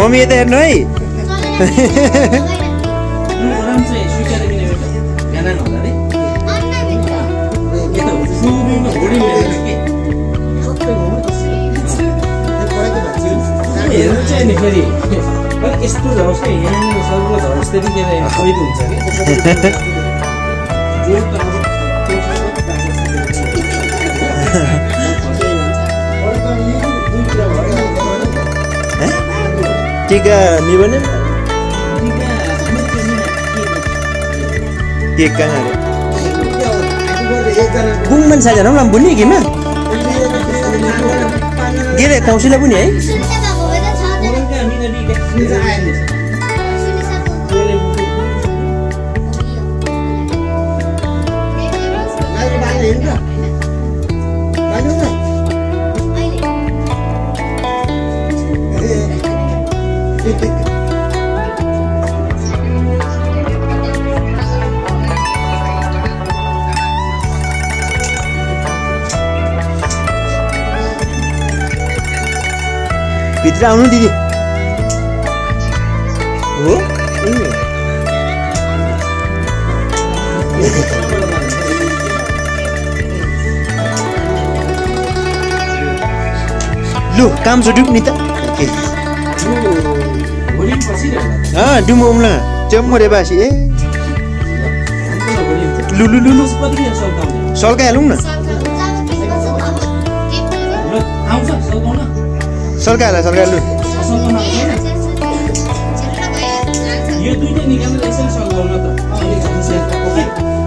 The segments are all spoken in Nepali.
मम्मी यता हेर्नु है यस्तो झरोस् क्या यहाँनिर सर्वको झरोस् त्यतिखेर कैद हुन्छ कि टीका निबने के कहाँ रे बुङमन साजना हम बुनी कि म गेले काउन्सिलर पनि है भित्र आउनु दिदी हो लु काम सुटुक नि त डुमो उम्ला चम्मरे बासी ए लु लु लु लु सल्काइहालौँ न सल्काइहाल सल्काइहाल यो दुईटा निकालेर यसरी सल्काउन त ओके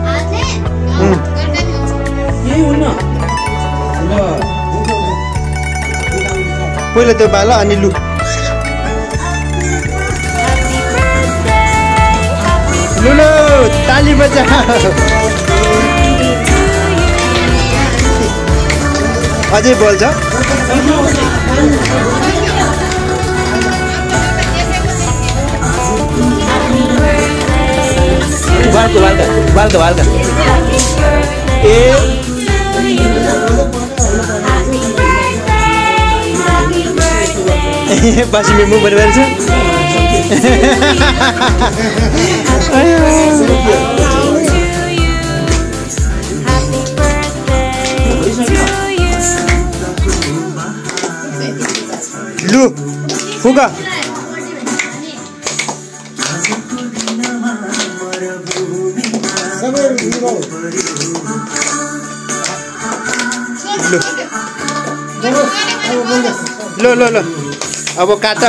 यही हुन्न ल पहिला त्यो बाल अनि लु लु लु ताली बजा अझै बोल्छ बालका ए बासी मेमो बनेर छ लु फुका लो लो लो अब काटा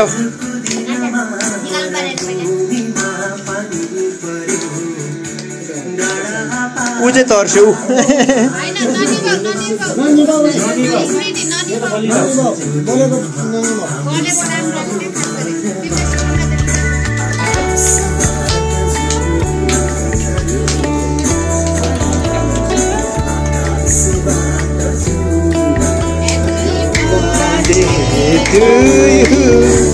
ऊ चाहिँ तर्स्यो to you.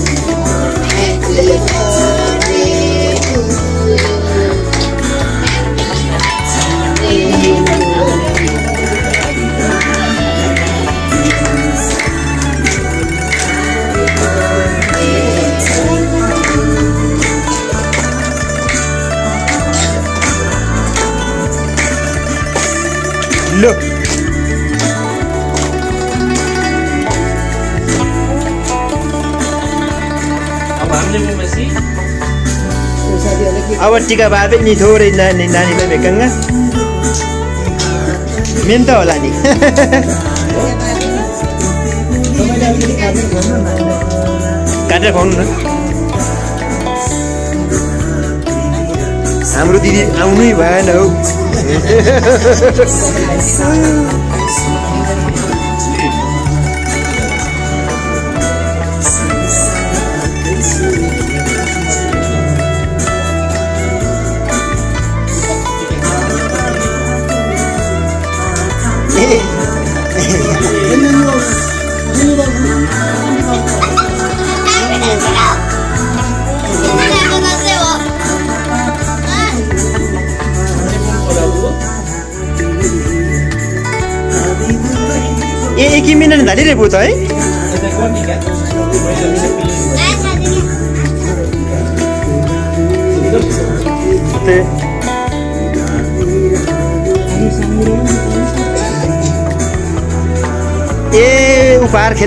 Look. अब टीका बाबे नि थोरै नानीलाई भेकङ्गा मेन त होला नि काटेर खुवाउनु न हाम्रो दिदी आउनै भएन हौ एक मिनट धालिरहेको त है नमस्ते ए उपहार खेल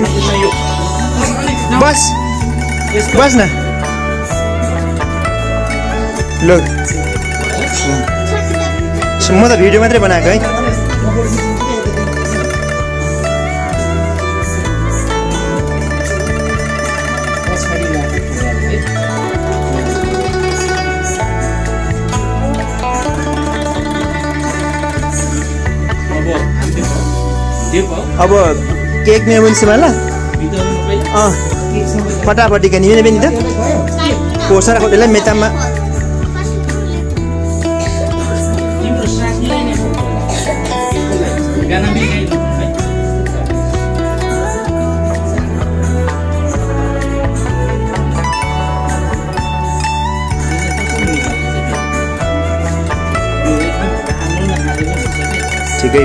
बस बस न ल म त भिडियो मात्रै बनाएको है अब केक में बन्छ मला फटाफटी kan ini beni ta पोसरा खोटेलाई मेतामा ठिकै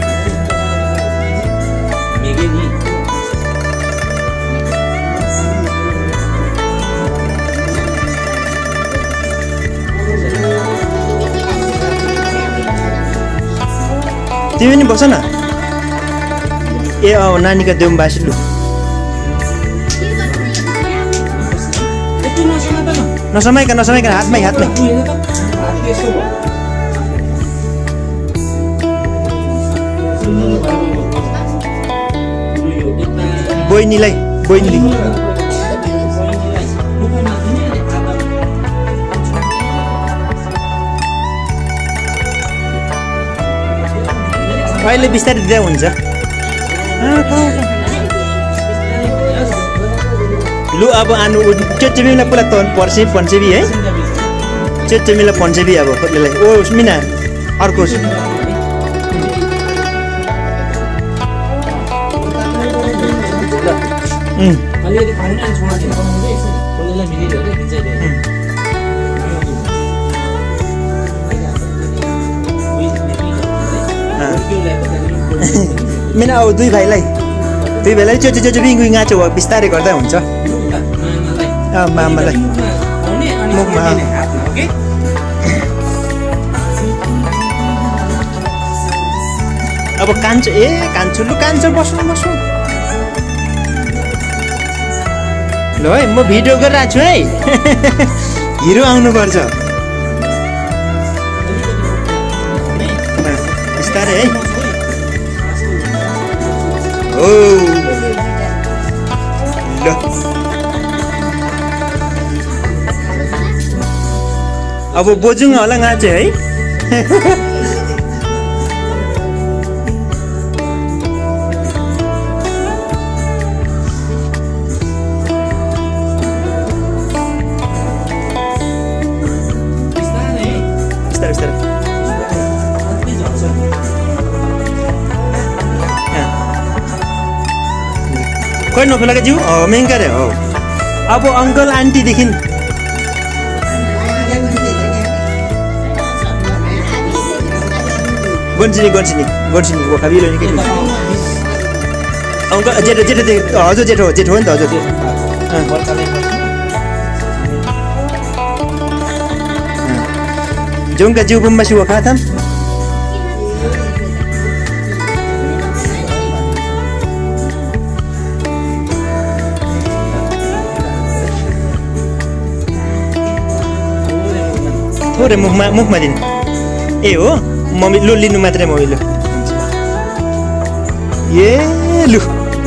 तिमी पनि बस न ए नानीका देउम बासिलु नसमाइकन हातमै बहिनीले अहिले बिस्तारै दिँदा हुन्छ लु अब आनु चेचेमीलाई पुरा तन पन्सेबी है चेचेमीलाई पन्सेबी अब खोलेलाई ओ मिना अर्को मिना अब दुई भाइलाई चेचेबी गाँचो बिस्तारै गर्दा हुन्छ मामालाई मुखमा अब कान्छो कान्छो बस्नु ल है म भिडियो गरिरहेको छु है हिरो आउनुपर्छ बिस्तारै है ओ ल अब बोजूङ होला गाँचे है कोई नफेला जिउ महँगा रे हो अब अंकल आंटी देखिन गन्सिनी वो खाबी लो निके अंकल जेठो हजुर जेठो हो नि त हजुर जोंका जिउ बम्बासी वो खाथम थोरै मुखमा दिन ए हो मम्मी लु लिनु मात्रै मम्मी लु ए लु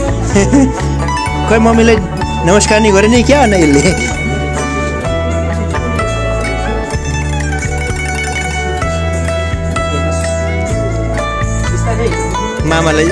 खै मम्मीलाई नमस्कार नि गरे नि क्या न यसले मामालाई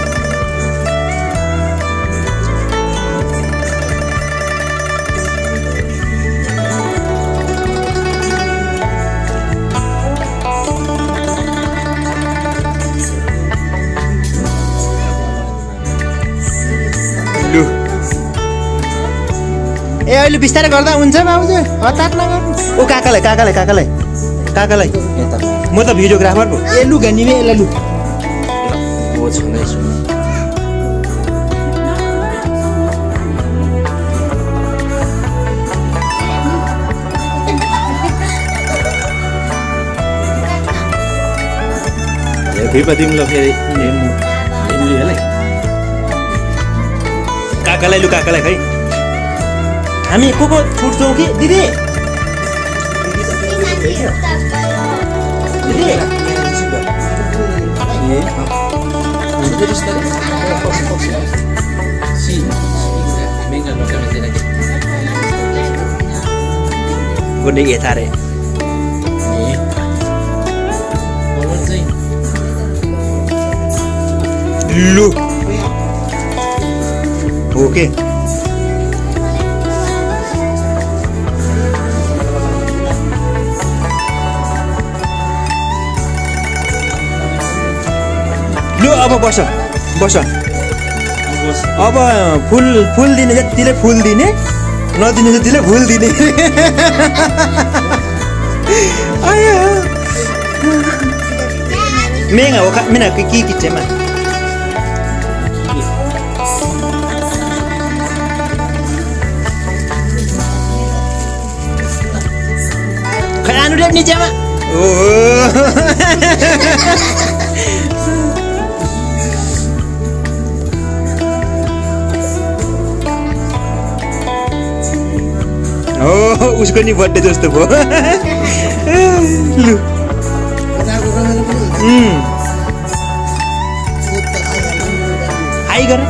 ए अहिले बिस्तारै गर्दा हुन्छ बाबुजू हतार नगर्नु ओ काकालाई म त भिडियोग्राफर पो ए लु गनिमे एला लु ओ छनै छु भिपदिम ल फेरि काकालाई लु काकालाई खै हामी को छुट्छौँ कि दिदी Gede ya tarik. Lu. Oke. Lu apa bos? Apa full दिने जतिले फुल दिने नदिने जतिले फुल दिने आया मेगा हो मिना के किचेमा खानु रे निचेमा ओ उसको नि बर्थडे जस्तो भयो लु आइ गर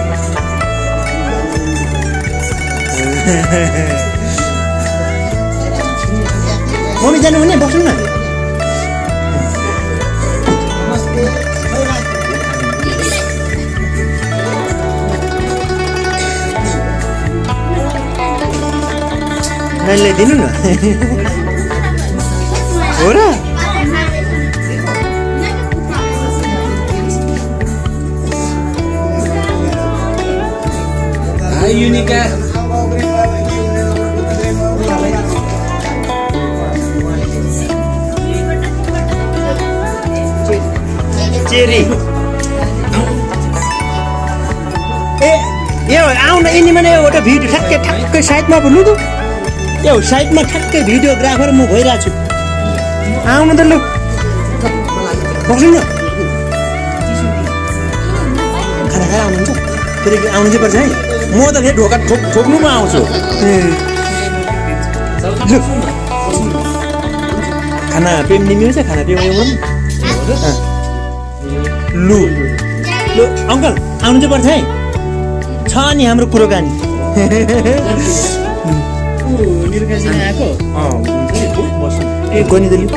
मम्मी जानु भने बस्नु न नानीलाई दिनु न हो र युनिका चेरी ए यो आउन यिनी माने एउटा भिडियो ठ्याक्कै साइडमा भन्नु त यो साइडमा ठ्याक्कै भिडियोग्राफर म भइरहेको छु आउनु त लु बस्नु न खाना खाएर आउनुहुन्छ फेरि आउनु चाहिँ पर्छ है म त फेरि ढोका ठोक्नुमा आउँछु खाना पेम्ने मिल्छ खाना पेम्ने लु लु अङ्कल आउनु चाहिँ पर्छ है छ नि हाम्रो कुरोकानी गनी दली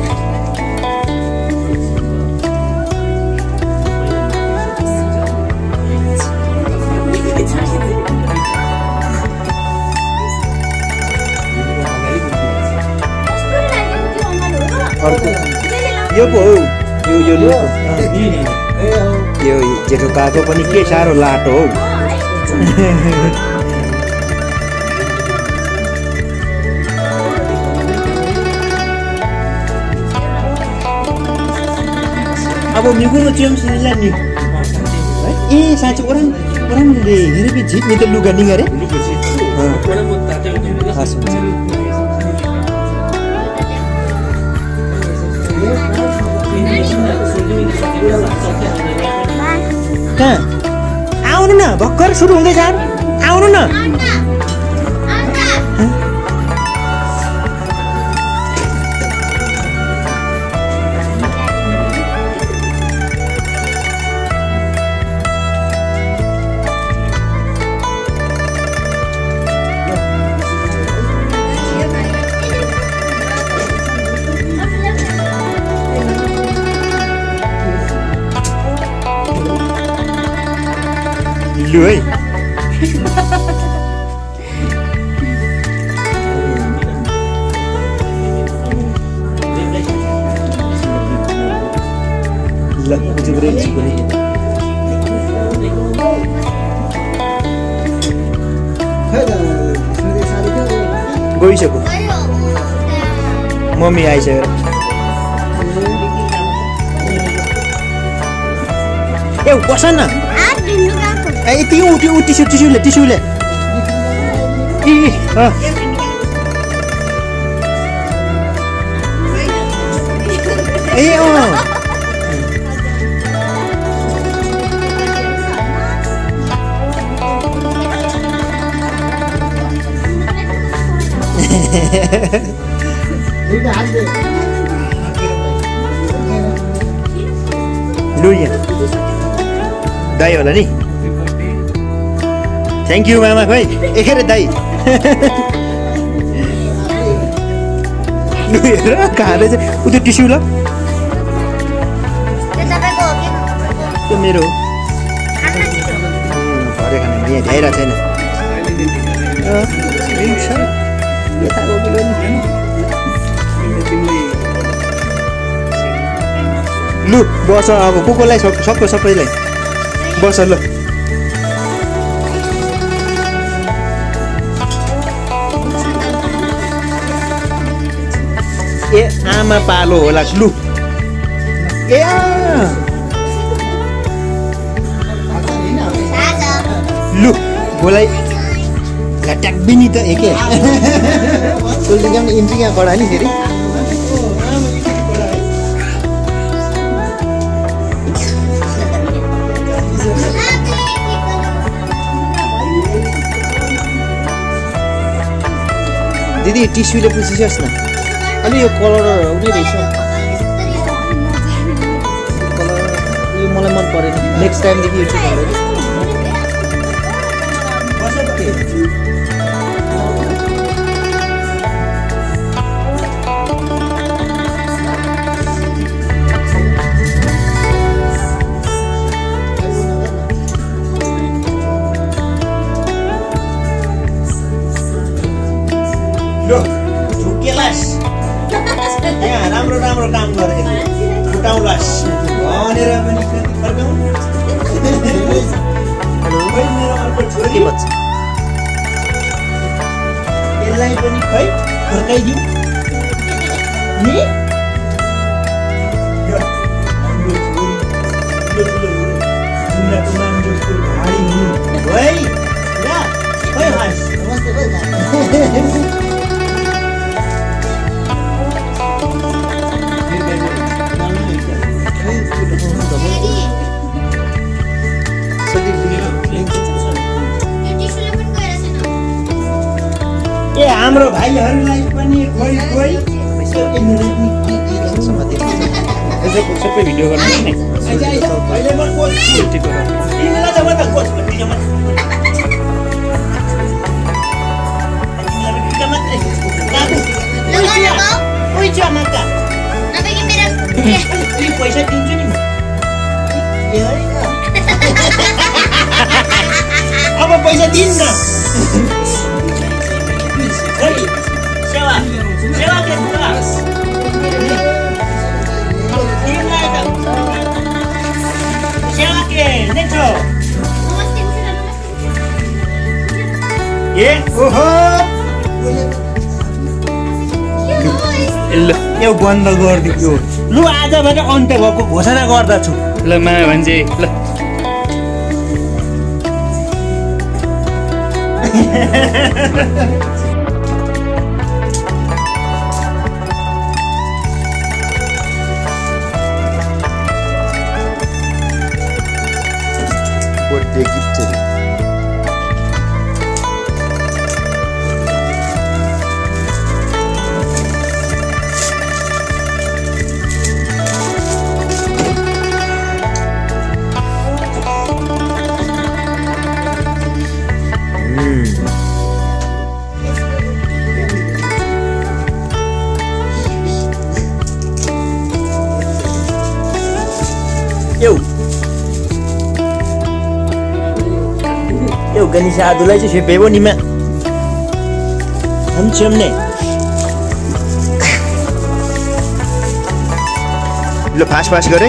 यो पो हो यो जेठो काको पनि के साह्रो लाटो हौ अब निगुनो चियमसिला नि ए साँच्चै ओरामले हेरेको झिप नि त लुगा नि गरे कहाँ आउनु न भर्खर सुरु हुँदैछ आउनु न लु है ल गइसक्यो मम्मी आइसक्यो ए बस न ए त्यो टिस्युले ए लु यहाँ दाई होला नि थ्याङ्क यू मामा खोइ एखेर दाई लु हेर खाँदैछ उ त्यो टिस्यु ल त्यो मेरो हो भरे खाने यहाँ भ्याइरहेको छैन लु बस अब कोलाई सबैलाई बस ल ए आमा पालो होला लु ए लु बोलाई घट्याक बिनी त एके सोल्टी क्या इन्ची क्या कडा नि फेरि दिदी टिस्युले पुछिसोस् न अलि यो कलर हुने रहेछ कलर यो मलाई मन परेन नेक्स्ट टाइमदेखि यो चाहिँ यहाँ राम्रो राम्रो काम गरेको फुटाउलास् भनेर पनि छोरी बच्चा यसलाई पनि खै फर्काइदिउँ नि ए हाम्रो भाइहरूलाई पनि सबै भिडियो गर्नु पैसा दिन्छु नि अब पैसा दिन्न सेवा के नेचो ए ओहो यो बन्द गरिदियो लु आजबाट अन्त्य भएको घोषणा गर्दछु ल माया भन्छे ल बर्थडे गिफ्ट यो गणेश आदुलाई चाहिँ सेपेबो निमा हमचमने ल फास्ट फास्ट गरे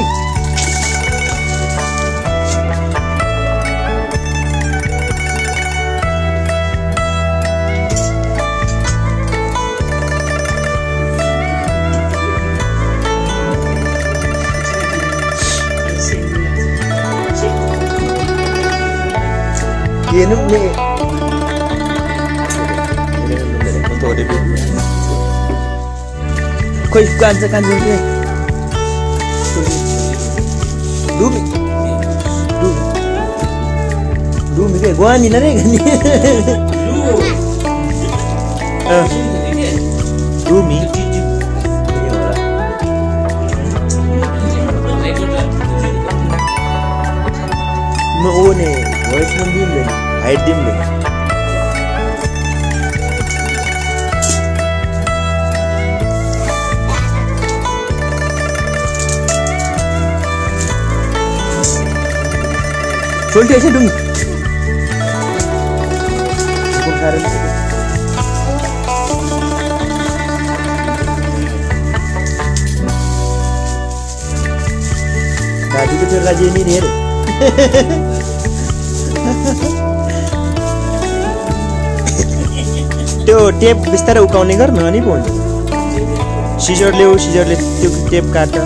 खोइ कान्छ डुमी के गुवानी न रे ओ नै भोइस पनि दिँदैन हाइट दिँदैन सोल्टी ऐसे डुंगी कौन खा रहे हैं राजू को चोर राजू नहीं रे त्यो टेप बिस्तारै उकाउने गर न अनि पो हुन्छ सिजरले त्यो टेप काट्छ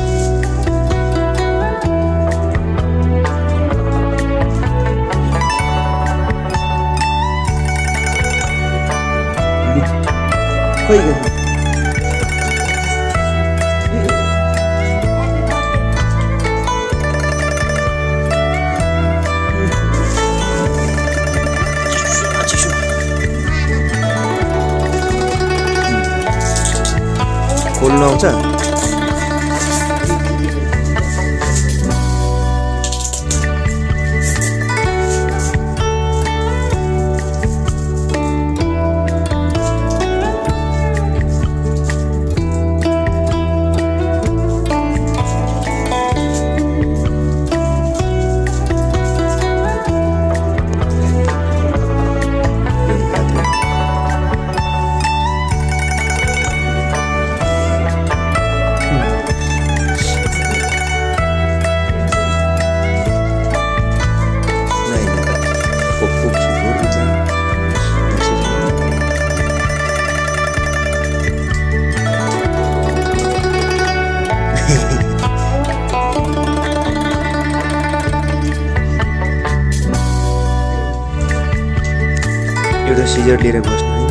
खोइ गर्नु खोल्नु आउँछ एउटा सिजर लिएर बस्नु है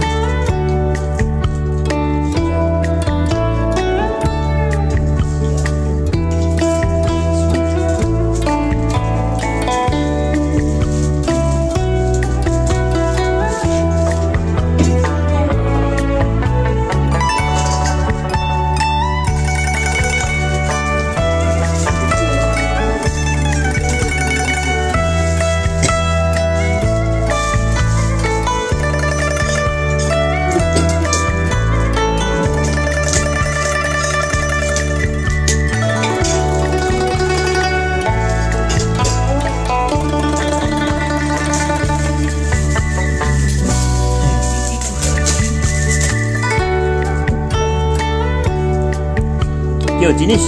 के हो जिनिस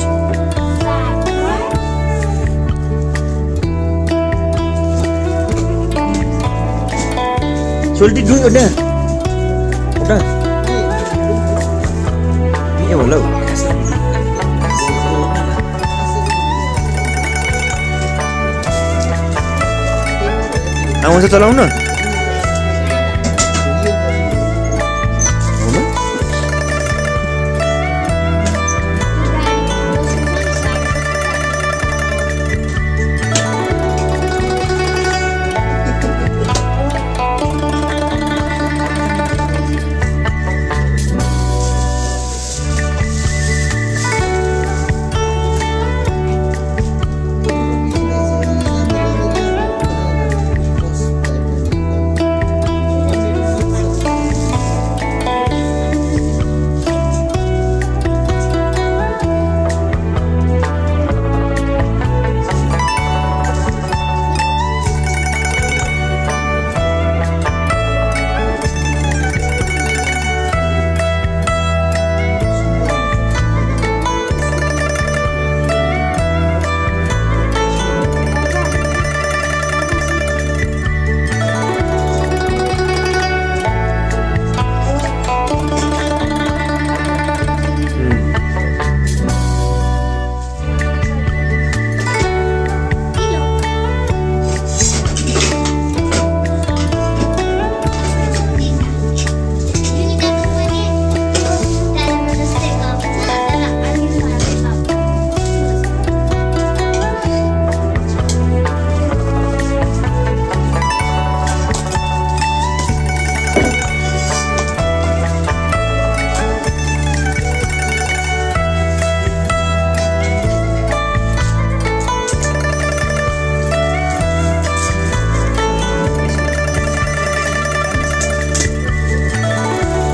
सोल्टी डु उडा के होला आउँछ चलाउन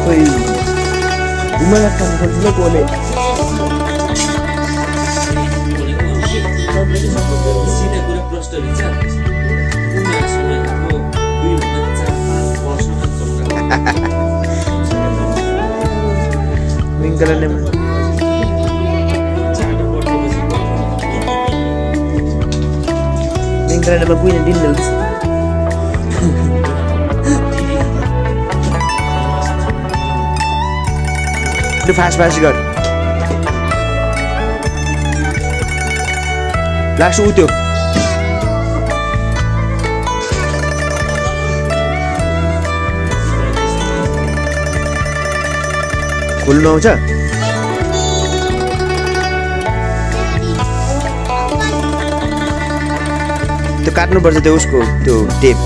खोइ घुमाला खानु खोज्छ ल कोले सिधा कुरा प्रश्न विचार उनीहरूसँग हाम्रो 2 भन्दा 4-5 वर्षमा चल्छ मिङ्गलले मिङ्गलले कुइन दिन दिन्छ त्यो फास्ट गर लास्ट उ त्यो खोल्नु आउँछ त्यो काट्नुपर्छ त्यो उसको त्यो टेप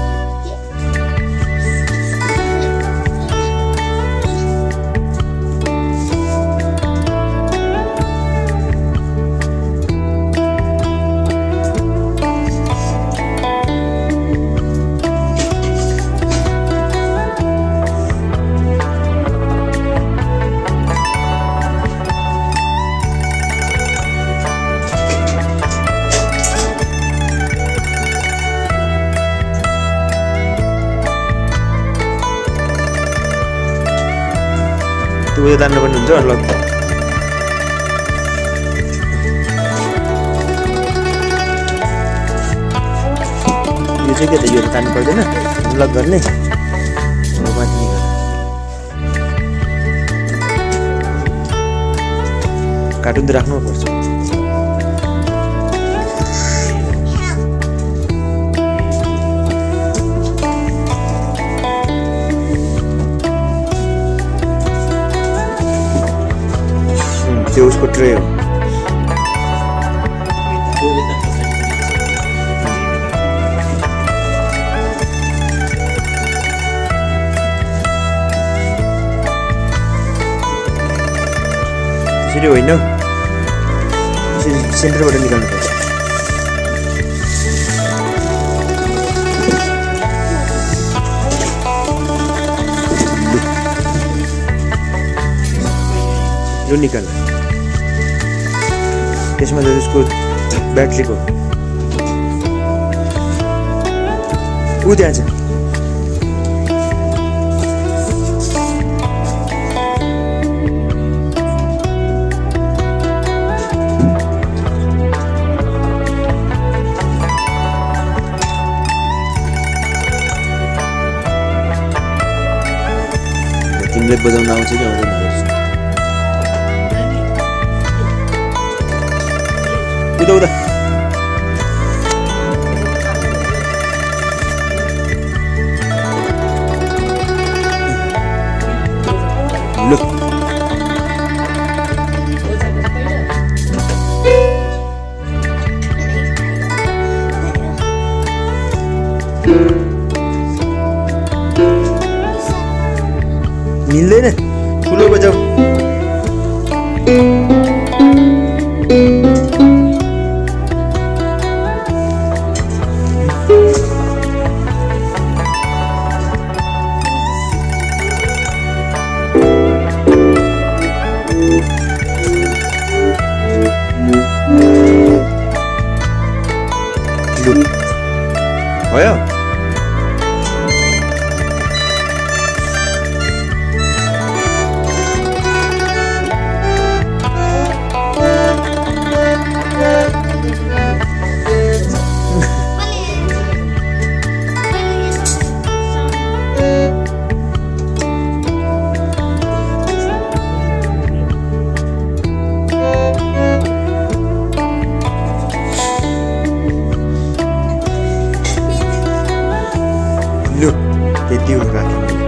उयो तान्नु पनि हुन्छ ल यो चाहिँ के त यो तान्नु पर्दैन लक गर्ने माथि कार्टुन त राख्नु पर्छ त्यो उसको ट्रे हो त्यसरी होइन सेन्टरबाट निकाल्नु पर्छ यो निकाल्नु त्यसमा चाहिँ उसको ब्याट्रीको ऊ त्यहाँ छ तिमीले बजाउन आउँछ कि आउँदैन उदा लु मिल्दैन ठुलो बजाऊ भयो लु त्यति हो राख्नु